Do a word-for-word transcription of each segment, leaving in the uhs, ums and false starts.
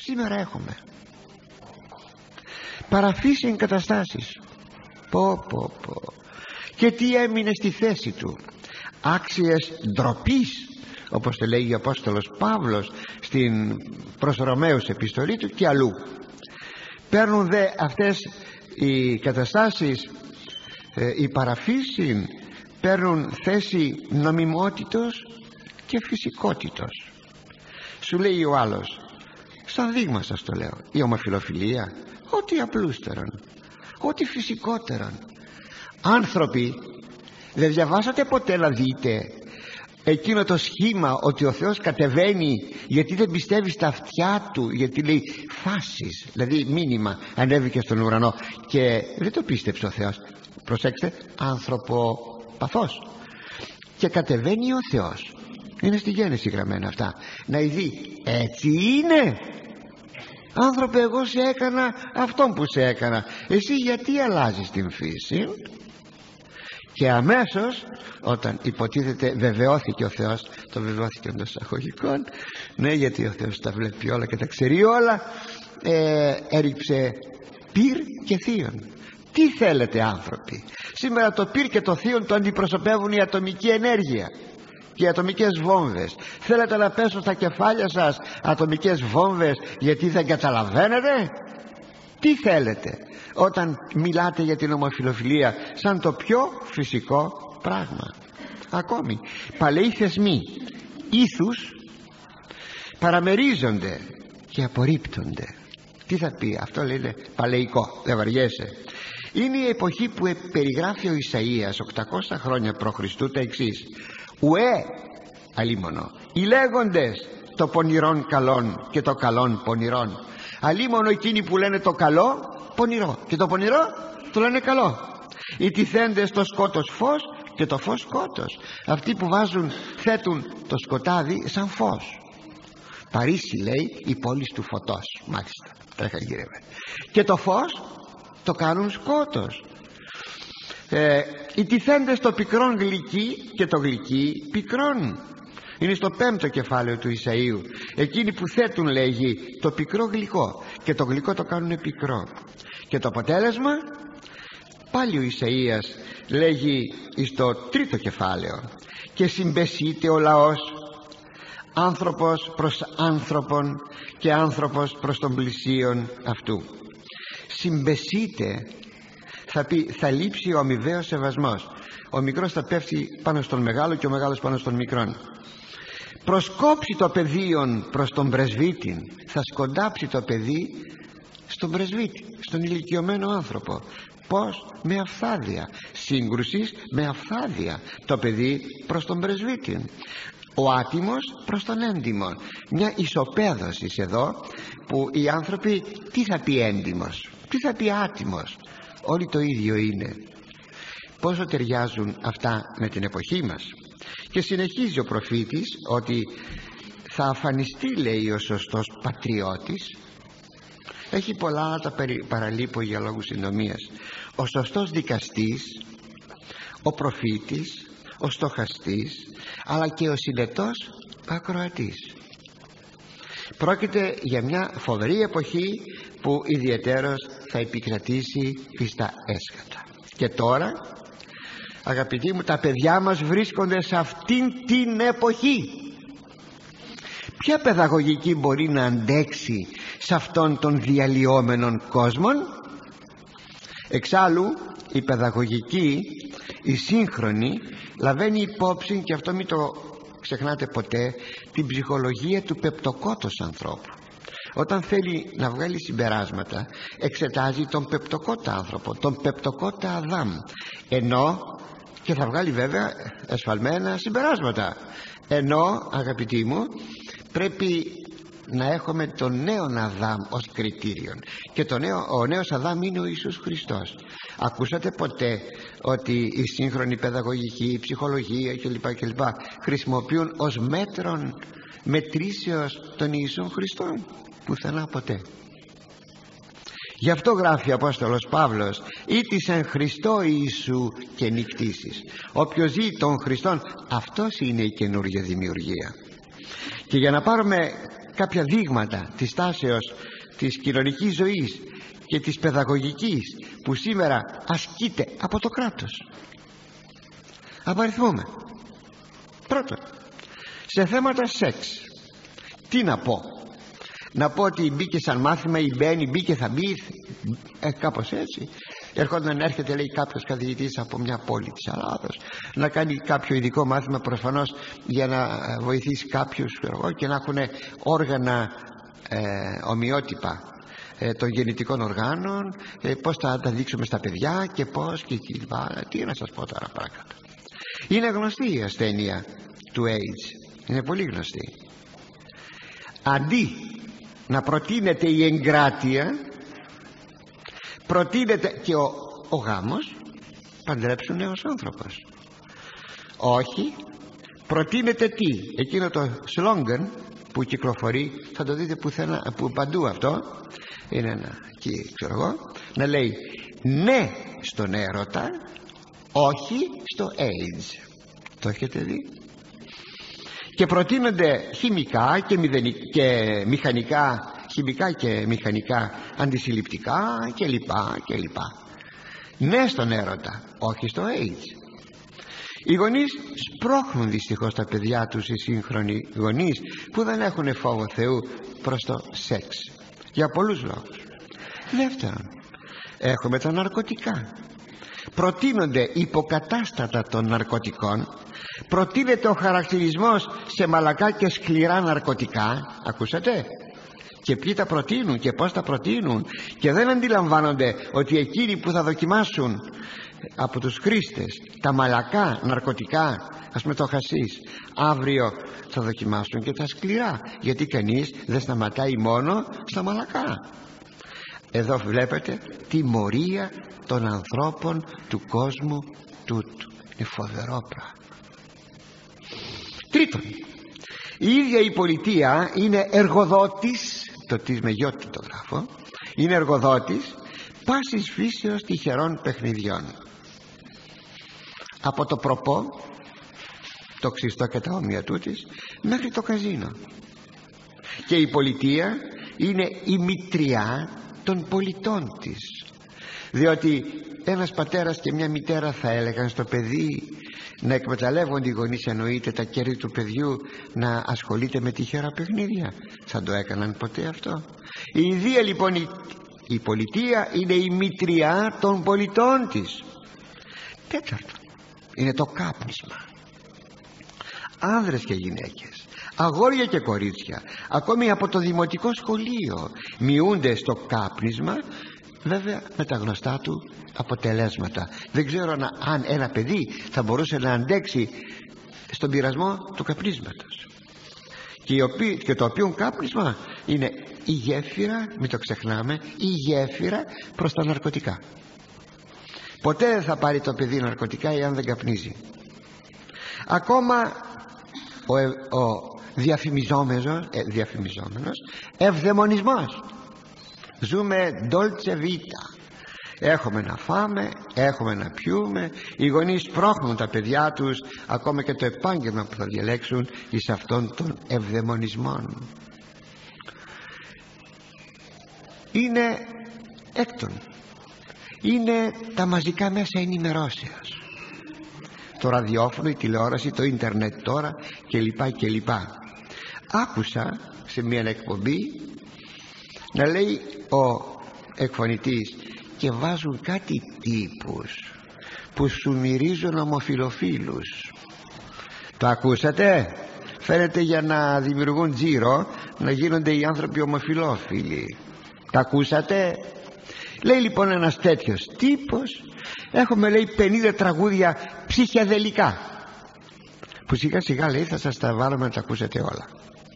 Σήμερα έχουμε παραφύσει εγκαταστάσεις. Πω πω πω. Και τι έμεινε στη θέση του? Άξιες ντροπής, όπως το λέει ο Απόστολος Παύλος στην προς Ρωμαίους επιστολή του και αλλού. Παίρνουν δε αυτές οι καταστάσεις, ε, η παραφύση, παίρνουν θέση νομιμότητος και φυσικότητος. Σου λέει ο άλλος, σαν δείγμα σας το λέω, η ομοφιλοφιλία, ό,τι απλούστερον, ό,τι φυσικότερον. Άνθρωποι, δεν διαβάσατε ποτέ να δείτε εκείνο το σχήμα ότι ο Θεός κατεβαίνει γιατί δεν πιστεύει στα αυτιά του, γιατί λέει φάσεις, δηλαδή μήνυμα, ανέβηκε στον ουρανό και δεν το πίστεψε ο Θεός. Προσέξτε, ανθρωποπαθός, και κατεβαίνει ο Θεός. Είναι στη Γένεση γραμμένα αυτά. Να ειδεί, έτσι είναι. Άνθρωπε, εγώ σε έκανα αυτόν που σε έκανα, εσύ γιατί αλλάζεις την φύση? Και αμέσως όταν υποτίθεται βεβαιώθηκε ο Θεός, το βεβαιώθηκε εντός εισαγωγικών, ναι, γιατί ο Θεός τα βλέπει όλα και τα ξέρει όλα, ε, έριψε πυρ και θείον. Τι θέλετε άνθρωποι? Σήμερα το πυρ και το θείον το αντιπροσωπεύουν η ατομική ενέργεια και οι ατομικές βόμβες. Θέλετε να πέσουν στα κεφάλια σας ατομικές βόμβες γιατί δεν καταλαβαίνετε? Τι θέλετε όταν μιλάτε για την ομοφιλοφιλία σαν το πιο φυσικό πράγμα? Ακόμη παλαιοί θεσμοί ήθους παραμερίζονται και απορρίπτονται. Τι θα πει αυτό? Λένε παλαιικό, δεν βαριέσαι. Είναι η εποχή που περιγράφει ο Ισαΐας οκτακόσια χρόνια π.Χ. τα εξής: ουέ αλίμονο οι λέγοντες το πονηρόν καλόν και το καλόν πονηρόν. Αλίμονο εκείνοι που λένε το καλό πονηρό και το πονηρό το λένε καλό. Οι τυθέντες το σκότος φως και το φως σκότος. Αυτοί που βάζουν, θέτουν το σκοτάδι σαν φως. Παρίσι λέει η πόλη του φωτός, μάλιστα, τρέχα γύρευε. Και το φως το κάνουν σκότος. ε, Οι τυθέντες το πικρόν γλυκί και το γλυκί πικρόν. Είναι στο πέμπτο κεφάλαιο του Ισαΐου. Εκείνοι που θέτουν, λέγει, το πικρό γλυκό και το γλυκό το κάνουν πικρό. Και το αποτέλεσμα, πάλι ο Ισαΐας λέγει στο τρίτο κεφάλαιο, και συμπεσείται ο λαός, άνθρωπος προς άνθρωπον και άνθρωπος προς τον πλησίον αυτού. Συμπεσείται θα πει θα λείψει ο αμοιβαίος σεβασμός. Ο μικρός θα πέφτει πάνω στον μεγάλο και ο μεγάλος πάνω στον μικρόν. Προσκόψει το παιδίον προς τον πρεσβύτη, θα σκοντάψει το παιδί στον πρεσβύτη, στον ηλικιωμένο άνθρωπο. Πώς? Με αυθάδεια. Σύγκρουσης με αυθάδεια. Το παιδί προς τον πρεσβύτη, ο άτιμος προς τον έντιμο. Μια ισοπαίδωση εδώ που οι άνθρωποι, τι θα πει έντιμος, τι θα πει άτιμος? Όλοι το ίδιο είναι. Πόσο ταιριάζουν αυτά με την εποχή μας? Και συνεχίζει ο προφήτης ότι θα αφανιστεί, λέει, ο σωστός πατριώτης. Έχει πολλά να τα παραλείπω για λόγους συντομίας. Ο σωστός δικαστής, ο προφήτης, ο στοχαστής, αλλά και ο συνετός ακροατής. Πρόκειται για μια φοβερή εποχή που ιδιαιτέρως θα επικρατήσει στα έσχατα. Και τώρα, αγαπητοί μου, τα παιδιά μας βρίσκονται σε αυτήν την εποχή. Ποια παιδαγωγική μπορεί να αντέξει σε αυτόν τον διαλυόμενον κόσμο? Εξάλλου η παιδαγωγική, η σύγχρονη, λαβαίνει υπόψη, και αυτό μην το ξεχνάτε ποτέ, την ψυχολογία του πεπτοκότος ανθρώπου. Όταν θέλει να βγάλει συμπεράσματα, εξετάζει τον πεπτοκότα άνθρωπο, τον πεπτοκότα Αδάμ, ενώ και θα βγάλει βέβαια εσφαλμένα συμπεράσματα. Ενώ, αγαπητοί μου, πρέπει να έχουμε τον νέον Αδάμ ως κριτήριο, και το νέο, ο νέος Αδάμ είναι ο Ιησούς Χριστός. Ακούσατε ποτέ ότι η σύγχρονη παιδαγωγική, η ψυχολογία κλπ, κλπ χρησιμοποιούν ως μέτρον μετρήσεως τον Ιησούν Χριστόν? Πουθενά ποτέ. Γι' αυτό γράφει ο Απόστολος Παύλος, «Ήτης εν Χριστώ Ιησού και νικτήσεις». Όποιος ζει τον Χριστόν, αυτός είναι η καινούργια δημιουργία. Και για να πάρουμε κάποια δείγματα της τάσεως της κοινωνικής ζωής και της παιδαγωγικής που σήμερα ασκείται από το κράτος. Απαριθμούμε. Πρώτον, σε θέματα σεξ, τι να πω? Να πω ότι μπήκε σαν μάθημα ή μπαίνει, μπήκε θα μπει, ε, κάπως έτσι. Έρχονταν, έρχεται λέει κάποιος καθηγητής από μια πόλη της Ελλάδος να κάνει κάποιο ειδικό μάθημα, προφανώς για να βοηθήσει κάποιους και να έχουν όργανα ε, ομοιότυπα ε, των γεννητικών οργάνων, ε, πώς θα τα δείξουμε στα παιδιά και πώς και κλπ. Τι να σας πω τώρα παρακάτω. Είναι γνωστή η ασθένεια του AIDS, είναι πολύ γνωστή. Αντί να προτείνεται η εγκράτεια, προτείνεται και ο, ο γάμος, παντρέψουν νέος άνθρωπος. Όχι, προτείνεται τι? Εκείνο το σλόγγαν που κυκλοφορεί, θα το δείτε πουθενά, που παντού αυτό είναι ένα, και ξέρω εγώ, να λέει ναι στον έρωτα, όχι στο AIDS. Το έχετε δει? Και προτείνονται χημικά και, και μηχανικά, χημικά και μηχανικά αντισυλληπτικά και λοιπά και λοιπά. Ναι στον έρωτα, όχι στο AIDS. Οι γονείς σπρώχνουν δυστυχώς τα παιδιά τους, οι σύγχρονοι γονείς που δεν έχουν φόβο Θεού, προς το σεξ, για πολλούς λόγους. Δεύτερον, έχουμε τα ναρκωτικά. Προτείνονται υποκατάστατα των ναρκωτικών, προτείνεται ο χαρακτηρισμός σε μαλακά και σκληρά ναρκωτικά. Ακούσατε? Και ποιοι τα προτείνουν και πώς τα προτείνουν, και δεν αντιλαμβάνονται ότι εκείνοι που θα δοκιμάσουν από τους χρήστες τα μαλακά ναρκωτικά, ας πούμε το χασίς, αύριο θα δοκιμάσουν και τα σκληρά, γιατί κανείς δεν σταματάει μόνο στα μαλακά. Εδώ βλέπετε τιμωρία των ανθρώπων του κόσμου τούτου. Είναι φοβερό πράγμα. Τρίτον, η ίδια η πολιτεία είναι εργοδότης, το της με γιώτη το γράφω, είναι εργοδότης πάσης φύσεως τυχερών παιχνιδιών, από το προπό, το ξυστό και τα όμοια τούτης, μέχρι το καζίνο. Και η πολιτεία είναι η μητριά των πολιτών της, διότι ένας πατέρας και μια μητέρα θα έλεγαν στο παιδί να εκμεταλλεύονται οι γονείς, εννοείται, τα κέρδη του παιδιού να ασχολείται με τυχερά παιχνίδια? Θα το έκαναν ποτέ αυτό? Η ιδία λοιπόν, η, η πολιτεία είναι η μητριά των πολιτών της. Τέταρτον, είναι το κάπνισμα. Άνδρες και γυναίκες, αγόρια και κορίτσια, ακόμη από το δημοτικό σχολείο μειούνται στο κάπνισμα, βέβαια με τα γνωστά του αποτελέσματα. Δεν ξέρω αν ένα παιδί θα μπορούσε να αντέξει στον πειρασμό του καπνίσματος, και, οποίο, και το οποίο κάπνισμα είναι η γέφυρα, μην το ξεχνάμε, η γέφυρα προς τα ναρκωτικά. Ποτέ δεν θα πάρει το παιδί ναρκωτικά εάν δεν καπνίζει. Ακόμα ο, ο διαφημιζόμενος, ε, διαφημιζόμενος ευδαιμονισμός. Ζούμε dolce vita. Έχουμε να φάμε, έχουμε να πιούμε. Οι γονείς πρόχνουν τα παιδιά τους, ακόμα και το επάγγελμα που θα διαλέξουν, εις αυτών των ευδαιμονισμών. Είναι έκτον, είναι τα μαζικά μέσα ενημερώσεως, το ραδιόφωνο, η τηλεόραση, το ίντερνετ τώρα κλπ κλπ. Άκουσα σε μια εκπομπή να λέει ο εκφωνητής, και βάζουν κάτι τύπους που σου μυρίζουν ομοφιλοφίλους. Το ακούσατε? Φαίνεται για να δημιουργούν τζίρο, να γίνονται οι άνθρωποι ομοφιλόφιλοι. Τα ακούσατε? Λέει λοιπόν ένας τέτοιος τύπος, έχουμε λέει πενήντα τραγούδια ψυχιαδελικά, που σιγά σιγά λέει θα σας τα βάλουμε να τα ακούσετε όλα.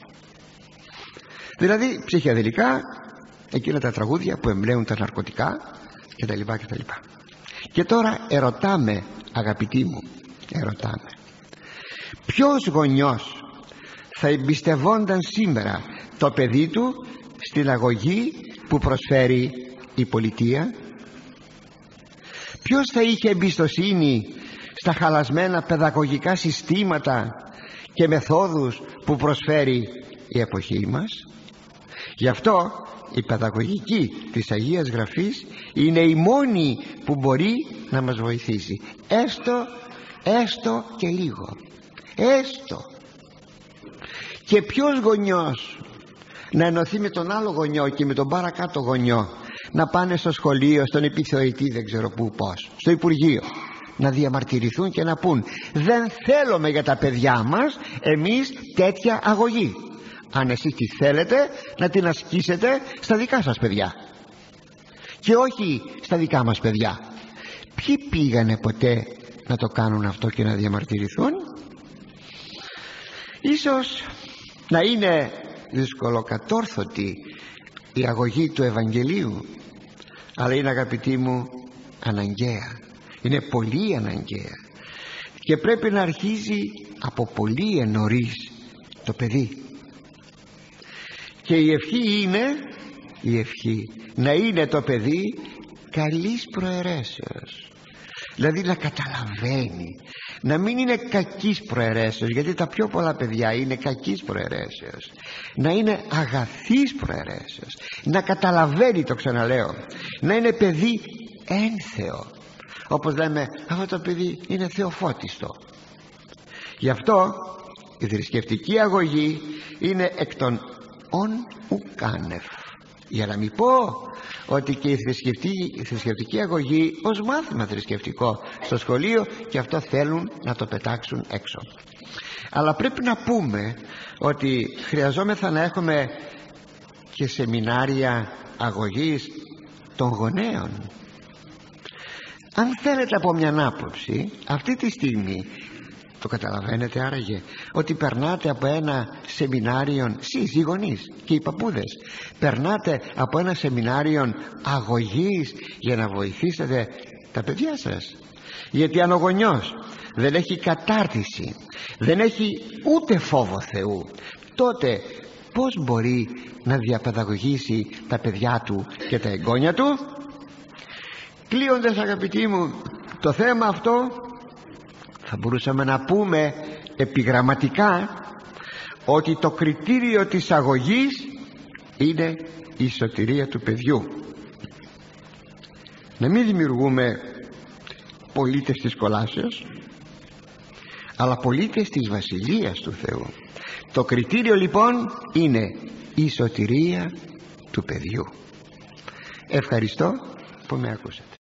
Δηλαδή ψυχιαδελικά, εκείνα τα τραγούδια που εμπλέουν τα ναρκωτικά και τα λοιπά και τα λοιπά. Και τώρα ερωτάμε, αγαπητοί μου, ερωτάμε, ποιος γονιός θα εμπιστευόνταν σήμερα το παιδί του στην αγωγή που προσφέρει η πολιτεία? Ποιος θα είχε εμπιστοσύνη στα χαλασμένα παιδαγωγικά συστήματα και μεθόδους που προσφέρει η εποχή μας? Γι' αυτό η παιδαγωγική της Αγίας Γραφής είναι η μόνη που μπορεί να μας βοηθήσει, έστω, έστω και λίγο, έστω. Και ποιος γονιός να ενωθεί με τον άλλο γονιό και με τον παρακάτω γονιό, να πάνε στο σχολείο, στον επιθεωρητή, δεν ξέρω πού, πώς, στο Υπουργείο, να διαμαρτυρηθούν και να πούν: δεν θέλουμε για τα παιδιά μας εμείς τέτοια αγωγή. Αν εσείς τη θέλετε, να την ασκήσετε στα δικά σας παιδιά και όχι στα δικά μας παιδιά. Ποιοι πήγανε ποτέ να το κάνουν αυτό και να διαμαρτυρηθούν? Ίσως να είναι δυσκολοκατόρθωτη η αγωγή του Ευαγγελίου, αλλά είναι, αγαπητοί μου, αναγκαία. Είναι πολύ αναγκαία και πρέπει να αρχίζει από πολύ νωρίς το παιδί. Και η ευχή είναι, η ευχή να είναι το παιδί καλής προαιρέσεως, δηλαδή να καταλαβαίνει, να μην είναι κακής προαιρέσεως, γιατί τα πιο πολλά παιδιά είναι κακής προαιρέσεως, να είναι αγαθής προαιρέσεως, να καταλαβαίνει, το ξαναλέω, να είναι παιδί ένθεο, όπως λέμε, αυτό το παιδί είναι θεοφώτιστο. Γι' αυτό η θρησκευτική αγωγή είναι εκ των ον ουκάνευ, για να μην πω ότι και η θρησκευτική, η θρησκευτική αγωγή ως μάθημα θρησκευτικό στο σχολείο, και αυτό θέλουν να το πετάξουν έξω. Αλλά πρέπει να πούμε ότι χρειαζόμεθα να έχουμε και σεμινάρια αγωγής των γονέων. Αν θέλετε, από μια άποψη, αυτή τη στιγμή, το καταλαβαίνετε άραγε, ότι περνάτε από ένα σεμινάριο, εσείς οι γονείς και οι παππούδες, περνάτε από ένα σεμινάριο αγωγής για να βοηθήσετε τα παιδιά σας. Γιατί αν ο γονιός δεν έχει κατάρτιση, δεν έχει ούτε φόβο Θεού, τότε πώς μπορεί να διαπαιδαγωγήσει τα παιδιά του και τα εγγόνια του? Κλείοντας, αγαπητοί μου, το θέμα αυτό, θα μπορούσαμε να πούμε επιγραμματικά ότι το κριτήριο της αγωγής είναι η σωτηρία του παιδιού. Να μην δημιουργούμε πολίτες της κολάσεως, αλλά πολίτες της Βασιλείας του Θεού. Το κριτήριο λοιπόν είναι η σωτηρία του παιδιού. Ευχαριστώ που με ακούσατε.